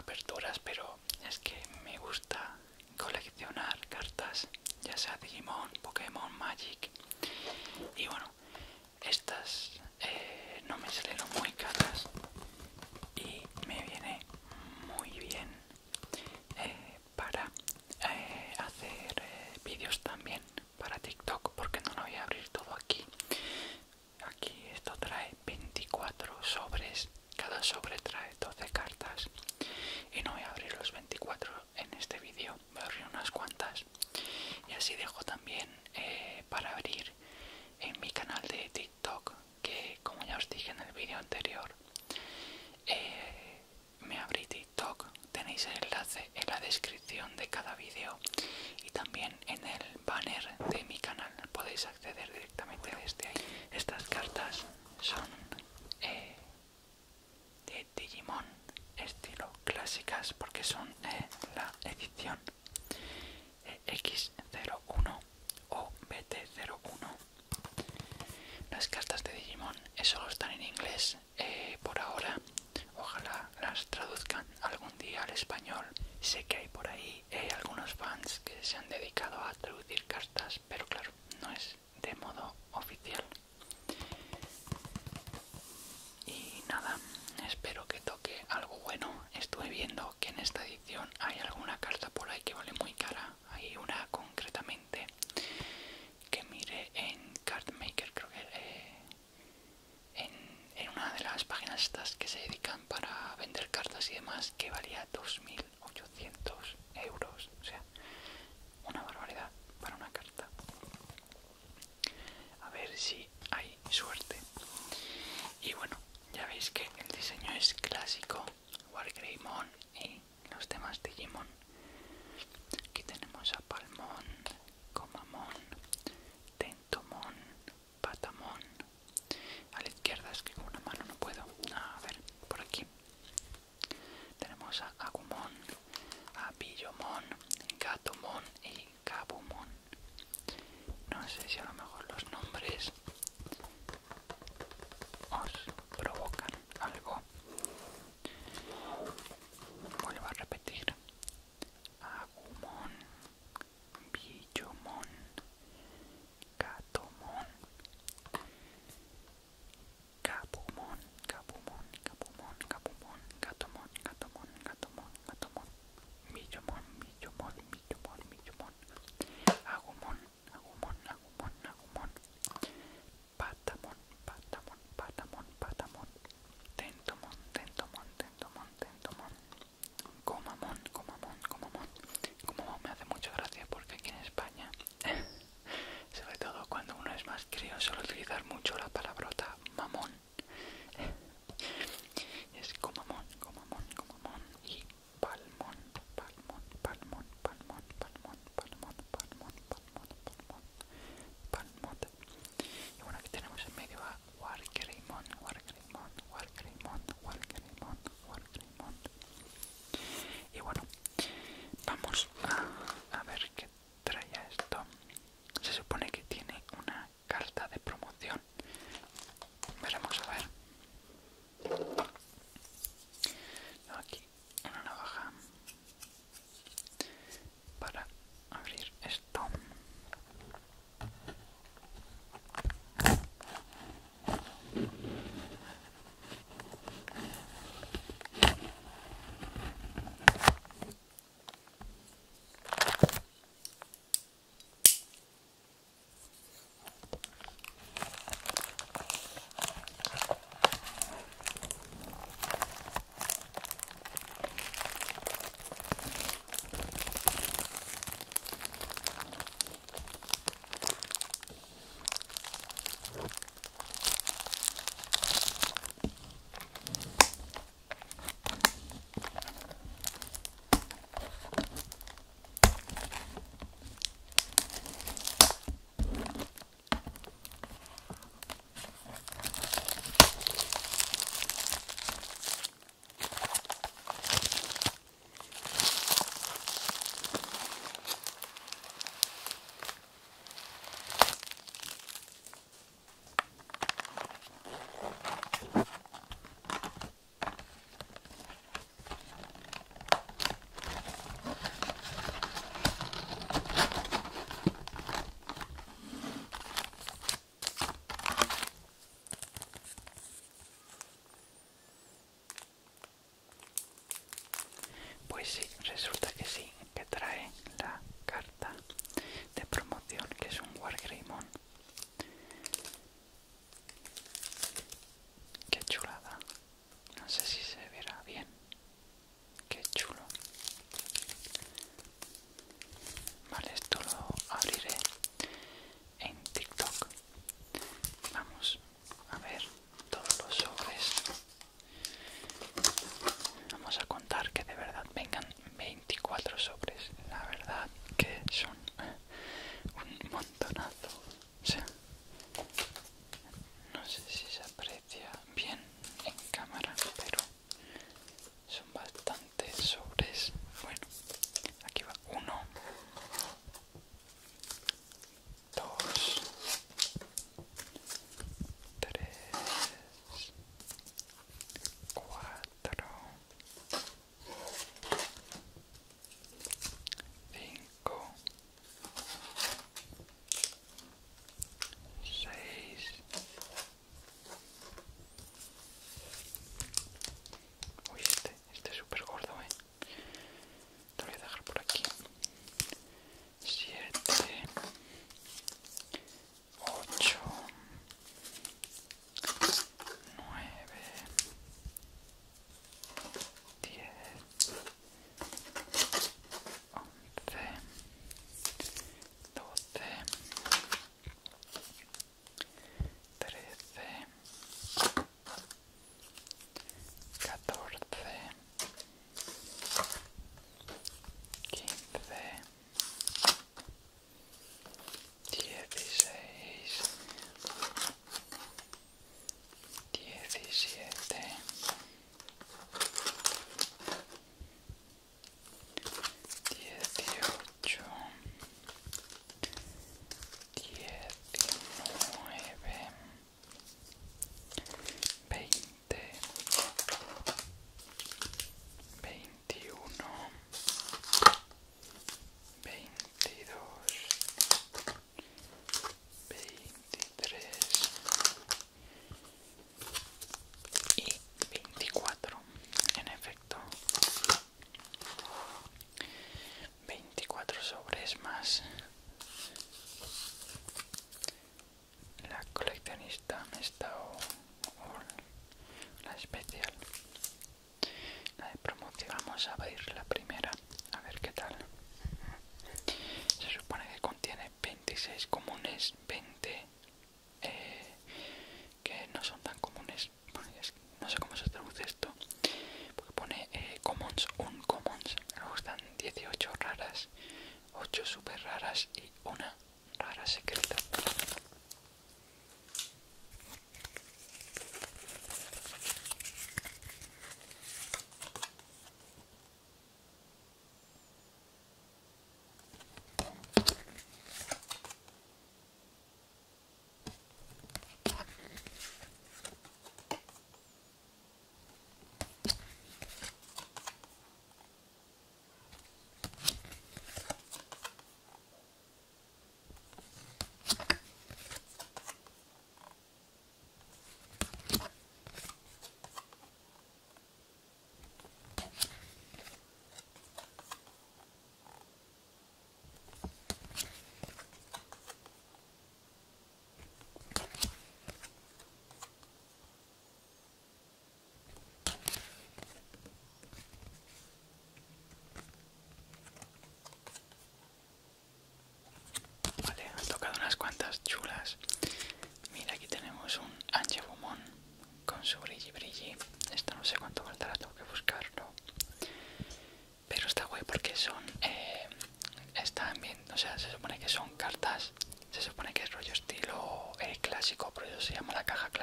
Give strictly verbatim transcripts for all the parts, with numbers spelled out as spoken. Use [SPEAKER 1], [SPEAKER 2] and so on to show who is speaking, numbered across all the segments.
[SPEAKER 1] aperturas, pero es que me gusta coleccionar cartas, ya sea Digimon, Pokémon, Magic. Y bueno, estas eh, no me salieron muy caras y me viene muy bien eh, para eh, hacer eh, vídeos también para TikTok, porque no lo voy a abrir todo aquí. Aquí esto trae veinticuatro sobres, cada sobre trae doce cartas y no voy a abrir los veinticuatro en este vídeo, voy a abrir unas cuantas y así dejo también eh, para abrir en mi canal de TikTok, que como ya os dije en el vídeo anterior, eh, me abrí TikTok. Tenéis el enlace en la descripción de cada vídeo y también en el banner de mi canal, podéis acceder directamente desde ahí. Estas cartas son eh, de Digimon estilo clásicas, porque son eh, la edición eh, equis cero uno o be te cero uno. Las cartas de Digimon eh, solo están en inglés eh, por ahora. Ojalá las traduzcan algún día al español. Sé que hay por ahí eh, algunos fans que se han dedicado a traducir cartas, pero claro, no es de modo oficial. Y nada, espero que toque algo bueno. Estuve viendo que en esta edición hay alguna carta por ahí que vale muy cara. Hay una concretamente que mire en Cardmaker, creo que eh, en, en una de las páginas estas que se dedican para vender cartas y demás, que valía dos mil ochocientos euros. O sea, una barbaridad para una carta. A ver si hay suerte. Y bueno, ya veis que el diseño es clásico, Wargreymon y los demás Digimon. Aquí tenemos a Palmon, Comamon, Tentomon, Patamon. A la izquierda es que con una mano no puedo. A ver, por aquí. Tenemos a Agumon, a Billomon, Gatomon y Gabumon. No sé si a lo mejor los nombres os provocan algo. Vuelvo a repetir: Agumon,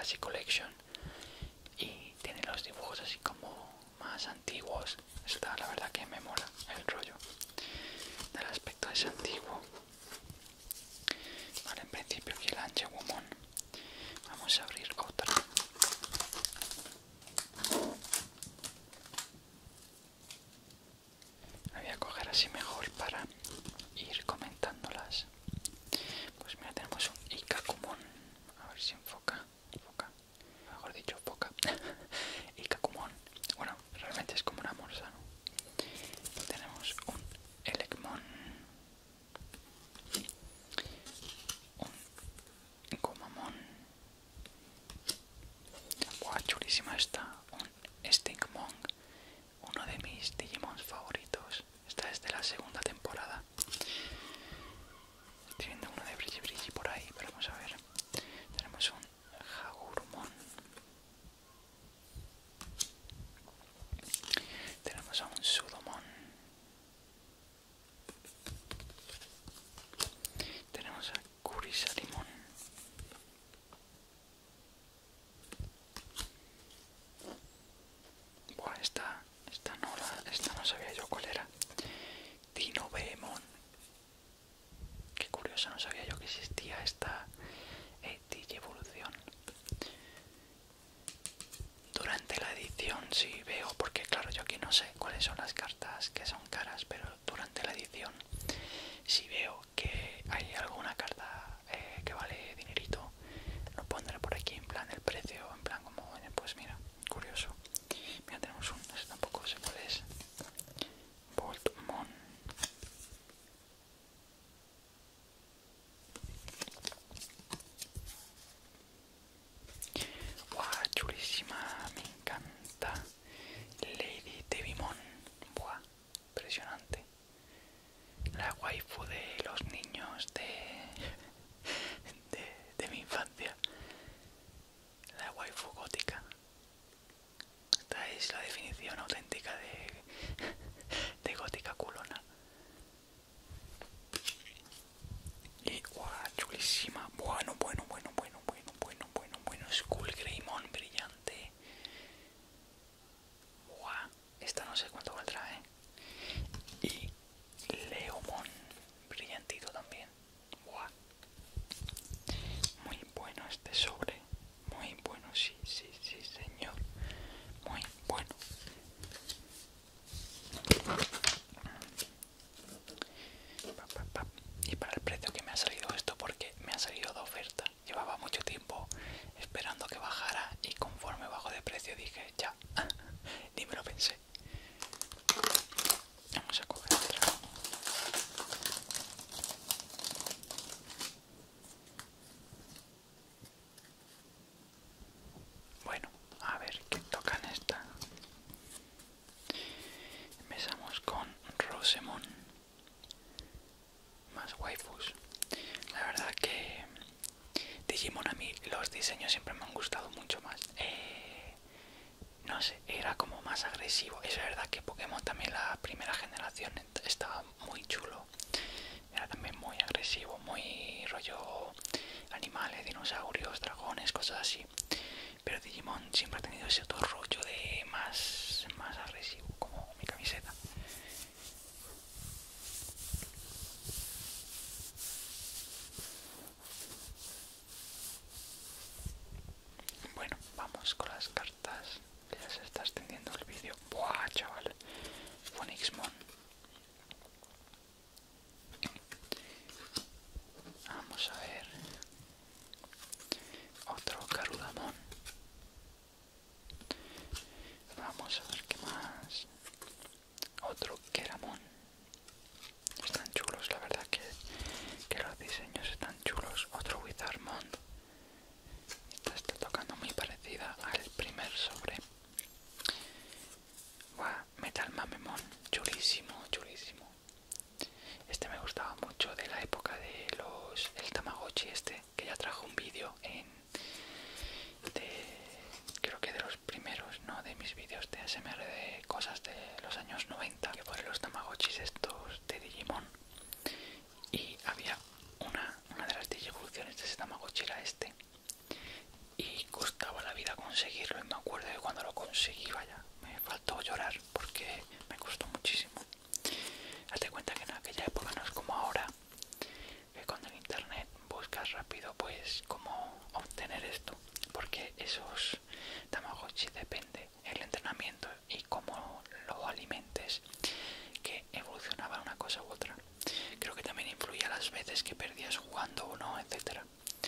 [SPEAKER 1] Classic Collection y tiene los dibujos así como más antiguos. Está, la verdad que me mola el rollo del aspecto ese antiguo. Vale, en principio aquí el Angewomon. Vamos a abrir otra. La voy a coger así mejor para ir comentándolas. Pues mira, tenemos un Ikakumon. A ver si enfoca. Enfoca. Mejor dicho, enfoca. Ikakumon. Bueno, realmente es como una morsa, ¿no? Tenemos un Elecmon. Un Gomamon. Buah, chulísima esta. Un Stinkmon. Uno de mis Digimons favoritos. Esta es de la segunda temporada. Estoy viendo uno de brilli brilli por ahí, pero vamos a ver. Tenemos un Hagurumon. Tenemos a un Sudomon. Tenemos a Kurisalimon. Buah, esta, esta no la, esta no sabía yo cuál era. Dinobemon. Qué curioso, no sabía yo que existía esta eh, Digievolución. Durante la edición sí veo, porque claro, yo aquí no sé cuáles son las cartas que son caras, pero durante la edición sí veo que hay alguna carta eh, que vale dinerito. Lo pondré por aquí en plan el precio, en plan como, pues mira, curioso. Mira, tenemos un, ese tampoco sé cuál es. Voltmon. Buah, chulísima, me encanta. Lady Devimon. Buah, impresionante. La waifu de los niños de, de, de mi infancia. La waifu gótica. Esta es la definición auténtica de, de gótica culona. Y buah, chulísima. Bueno, bueno, bueno, bueno, bueno, bueno, bueno, bueno. Skullgreymon brillante. Buah, esta no sé cuánto valdrá, eh. Y Leomon brillantito también. Buah. Muy bueno este sobre. Muy bueno, sí, sí, sí, señor. Muy bueno. Pa, pa, pa. Y para el precio que me ha salido esto, porque me ha salido de oferta. Llevaba mucho tiempo esperando que bajara y conforme bajó de precio dije, ya, ni me lo pensé. Vamos a coger otra. Bueno, a ver qué tocan esta. Empezamos con Rosemon. Más waifus. La verdad que Digimon, a mí los diseños siempre me han gustado mucho más. Eh, no sé, era como más agresivo. Es verdad que Pokémon también la primera generación estaba muy chulo. Era también muy agresivo, muy rollo animales, dinosaurios, dragones, cosas así. Pero Digimon siempre ha tenido ese otro rollo de más, más agresivo, como mi camiseta. Bueno, vamos con las cartas. Ya se está extendiendo el vídeo. Buah, chaval. Phoenixmon. Vamos a ver. Otro Garudamon. Vamos a ver qué más. Otro Keramon. Están chulos, la verdad que, que los diseños están chulos. Otro Wizardmon. Esta está tocando muy parecida al primer sobre. Buah, Metal Mamemon, chulísimo. conseguí, vaya, me faltó llorar porque me costó muchísimo. Hazte cuenta que en aquella época no es como ahora, que con el internet buscas rápido pues cómo obtener esto, porque esos Tamagotchi depende el entrenamiento y cómo lo alimentes, que evolucionaba una cosa u otra. Creo que también influía las veces que perdías jugando o no, etcétera.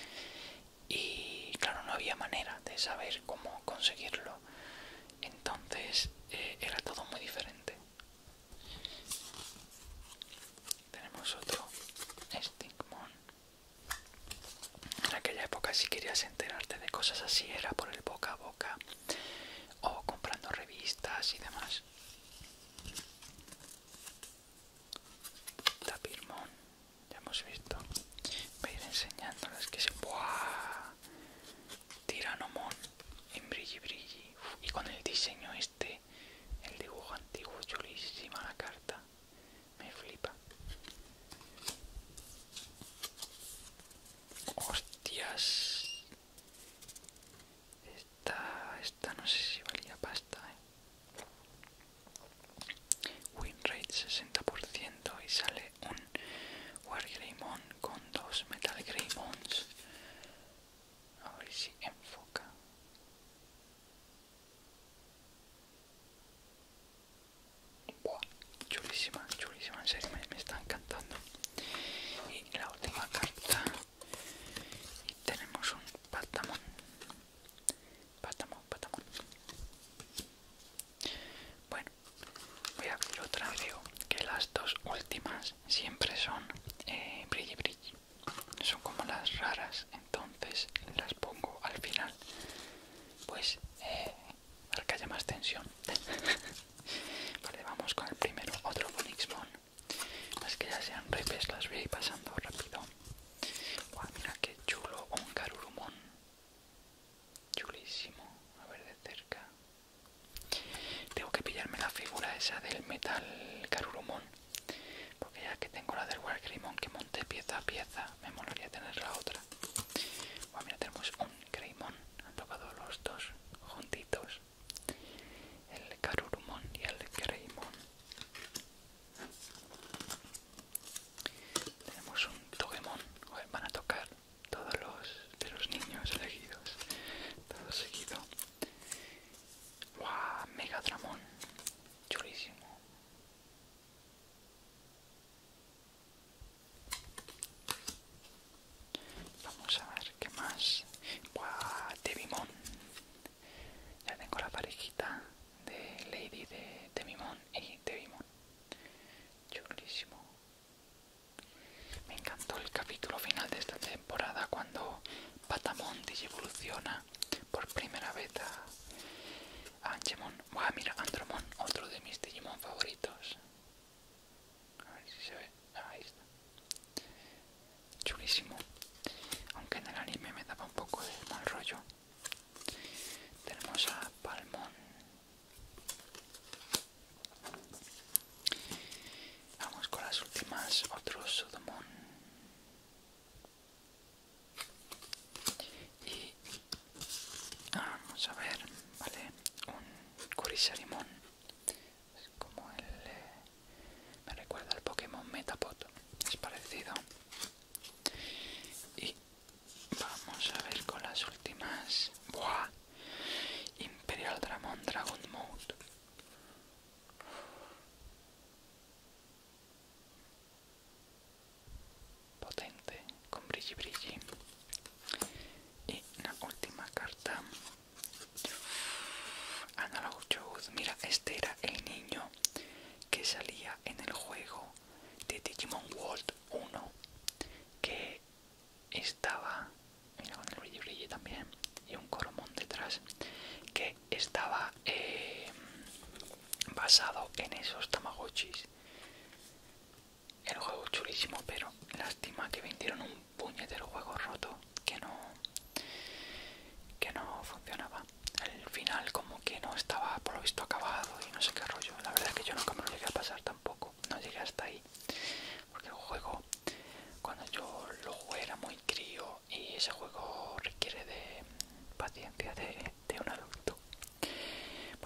[SPEAKER 1] Y claro, no había manera de saber cómo conseguirlo, entonces eh, era todo muy diferente. Tenemos otro Stigmon. En aquella época, si querías enterarte de cosas así, era por el boca a boca o comprando revistas y demás. Tapirmon, ya hemos visto. Voy a ir enseñándoles que se... ¡Buah! Tiranomon en brilli brilli. Uf, y con el diseño este, el dibujo antiguo, chulísima la carta. Me flipa. Hostias. Esta, esta no sé si valía pasta, eh. Win rate sesenta por ciento y sale un Wargreymon con dos Metal Greymons. A ver si enfoca. Buah, chulísima, chulísima, en serio, me, me está encantando. Y la última carta. Y tenemos un Patamon. Patamon, Patamon. Bueno, voy a abrir otra. Creo que las dos últimas siempre son eh, brilli brilli. Son como las raras, entonces las pongo al final. Pues eh, para que haya más tensión. Vale, vamos con el primero. Otro Phoenixmon. Las que ya sean repes las voy a ir pasando rápido. Buah, mira qué chulo. Un Garurumon. Chulísimo. A ver de cerca. Tengo que pillarme la figura esa del Metal Garurumon, porque ya que tengo la del Wargreymon que monté pieza a pieza, me molaría tener la otra. Bueno, mira, tenemos un Greymon. Han tocado los dos juntitos. El Garurumon y el Greymon. Tenemos un Togemon. Joder, van a tocar todos los de los niños elegidos. Todo seguido. ¡Wow! Megatramon. Chulísimo. Vamos a ver qué más. ¡Wow! Devimon. Ya tengo la parejita de Lady de Devimon y Devimon. Chulísimo. Me encantó el capítulo final de esta temporada cuando Patamon digievoluciona por primera vez a Angemon. Buah, mira, Andromon, otro de mis Digimon favoritos. A ver si se ve. Ahí está. Chulísimo. Aunque en el anime me daba un poco de mal rollo. Tenemos a Palmon. Vamos con las últimas. Otro Sudomon. Y vamos a ver, vale, un Kurisarimon. Es como el... Eh, me recuerda al Pokémon Metapod. Es parecido. Y vamos a ver con las últimas. ¡Buah! Imperial Dramon Dragon Mode. Potente, con brilli brilli. Y la última carta. Analog Youth. Mira, este era el niño que salía en el juego de Digimon World uno, que estaba, mira, con el brilli brilli también, y un Coromon detrás, que estaba eh, basado en esos Tamagotchis. El juego chulísimo, pero lástima que vendieron un puñetero juego roto que no que no funcionaba. Al final como que no estaba por lo visto acabado y no sé qué rollo. La verdad es que yo nunca me lo llegué a pasar tampoco, no llegué hasta ahí, porque el juego, cuando yo lo jugué, era muy crío y ese juego requiere de paciencia de, de un adulto.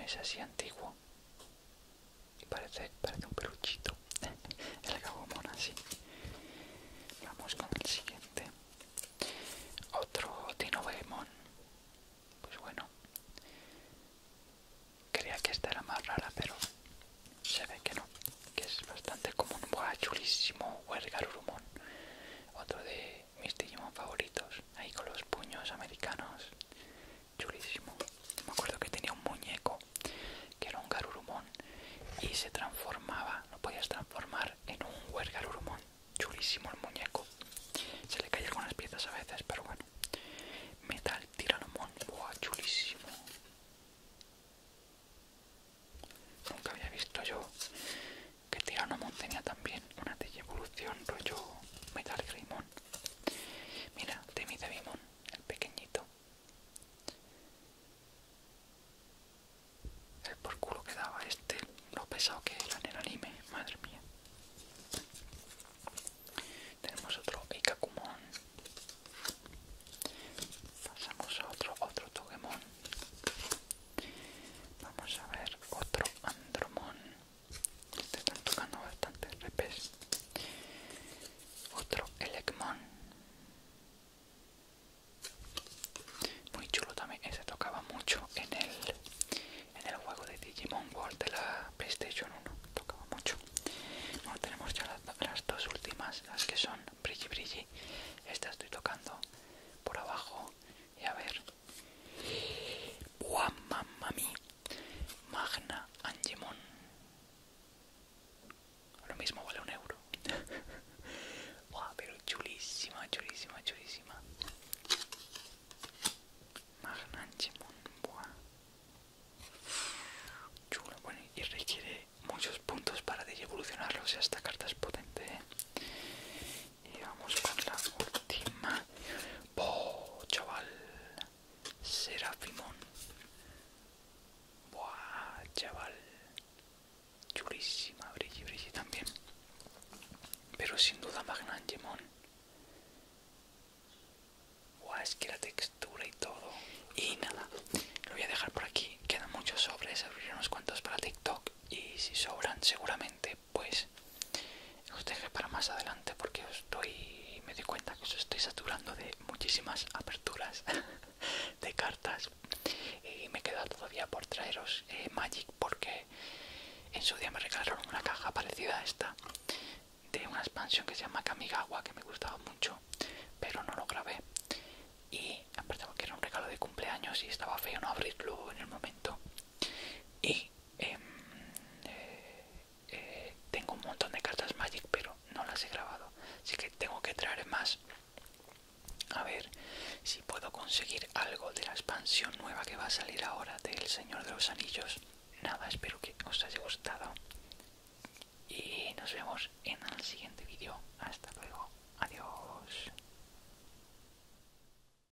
[SPEAKER 1] es así antiguo y parece, parece un peluchito. El Gabumon así. Vamos con el siguiente. Otro Dinobemon. Pues bueno, creía que esta era más rara, pero se ve que no, que es bastante común. Buah, chulísimo, Wergarurumon. Otro de mis Digimon favoritos, ahí con los puños americanos. Chulísimo. Me acuerdo que tenía un muñeco que era un Garurumon y se transformaba, lo podías transformar en un Wergarurumon. Chulísimo el muñeco. Se le caen algunas piezas a veces, pero bueno. Metal Tiranomon. Buah, chulísimo. Nunca había visto yo que Tiranomon tenía también una evolución rollo Metal Greymon. Mira, Temidebimon, el pequeñito. El por culo que daba este, lo pesado que era en el anime, madre mía. Tenemos otro Ikakumon. Pasamos a otro, otro Togemon. Vamos a ver otro Andromon. Este están tocando bastantes repes. Otro Elecmon. Muy chulo también, ese tocaba mucho en el, en el juego de Digimon World de la PlayStation uno. Tocaba mucho. Bueno, tenemos ya las, las dos últimas, las que son Brilli Brilli. Esta estoy tocando por abajo. Y a ver. ¡Buah, mamma mía! Magna Angemon. Lo mismo vale un euro. ¡Buah, pero chulísima, chulísima, chulísima! Magna Angemon. ¡Buah! Chulo, bueno, y requiere muchos puntos para evolucionarlo. O sea, esta carta es potente, ¿eh? Y vamos con la última. ¡Oh, chaval! Serafimon. Buah, chaval. Chulísima, Brilli Brilli también. Pero sin duda Magna Angemon. Buah, es que la textura y todo. Y nada, lo voy a dejar por aquí. Quedan muchos sobres, abriré unos cuantos para TikTok. Y si sobran, seguramente, pues os deje para más adelante, porque os estoy, me doy cuenta que os estoy saturando de muchísimas aperturas de cartas. Y me queda todavía por traeros eh, Magic, porque en su día me regalaron una caja parecida a esta de una expansión que se llama Kamigawa, que me gustaba mucho, pero no lo grabé. Y aparte porque era un regalo de cumpleaños y estaba feo no abrirlo en el momento. Y eh, eh, eh, tengo un montón de cartas Magic, pero no las he grabado, así que tengo que traer más. A ver si puedo conseguir algo de la expansión nueva que va a salir ahora del Señor de los Anillos. Nada, espero que os haya gustado y nos vemos en el siguiente vídeo. Hasta luego, adiós.